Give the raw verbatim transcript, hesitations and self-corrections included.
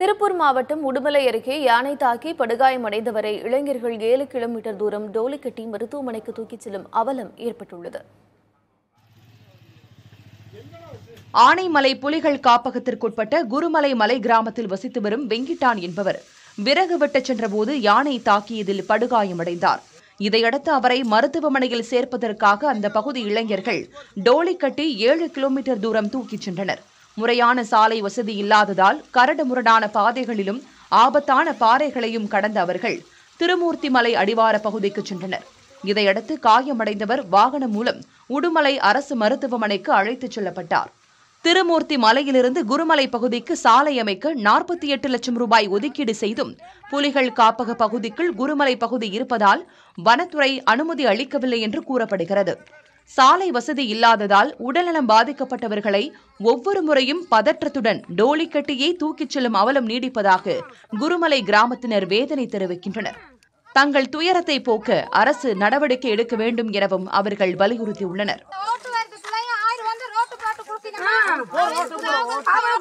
திருப்பூர் மாவட்டம் உடுமலை அருகே யானை தாக்கி படுகாயமடைந்தவரை இளைஞர்கள் ஏழு கிலோமீட்டர் தூரம் டோலி கட்டி மருத்துவமனைக்கு தூக்கிச் செல்லும் அவலம் ஏற்பட்டுள்ளது. ஆனைமலை புலிகள் காப்பகத்திற்குட்பட்ட குருமலை மலை கிராமத்தில் வசித்து வரும் வெங்கிட்டான் என்பவர் விறகு வெட்டச் சென்றபோது யானை தாக்கியதில் படுகாயமடைந்தார். இதையடுத்து அவரை மருத்துவமனையில் சேர்ப்பதற்காக அந்த பகுதி இளைஞர்கள் டோலி கட்டி ஏழு கிலோமீட்டர் தூரம் தூக்கிச் சென்றனர். முறையான சாலை வசதி இல்லாததால் கரடுமுரடான பாதைகளிலும் ஆபத்தான பாறைகளையும் கடந்த அவர்கள் திருமூர்த்தி மலை அடிவார பகுதிக்கு சென்றனர். இதையடுத்து காயமடைந்தவர் வாகனம் மூலம் உடுமலை அரசு மருத்துவமனைக்கு அழைத்துச் செல்லப்பட்டார். திருமூர்த்தி மலையிலிருந்து குருமலை பகுதிக்கு சாலை அமைக்க நாற்பத்தி எட்டு லட்சம் ரூபாய் ஒதுக்கீடு செய்தும் புலிகள் காப்பக பகுதிக்குள் குருமலை பகுதி இருப்பதால் வனத்துறை அனுமதி அளிக்கவில்லை என்று கூறப்படுகிறது. சாலை வசதி இல்லாததால் உடல்நலம் பாதிக்கப்பட்டவர்களை ஒவ்வொரு முறையும் பதற்றத்துடன் டோலி கட்டியே தூக்கிச் செல்லும் அவலம் நீடிப்பதாக குருமலை கிராமத்தினர் வேதனை தெரிவிக்கின்றனர். தங்கள் துயரத்தை போக்க அரசு நடவடிக்கை எடுக்க வேண்டும் எனவும் அவர்கள் வலியுறுத்தியுள்ளனர்.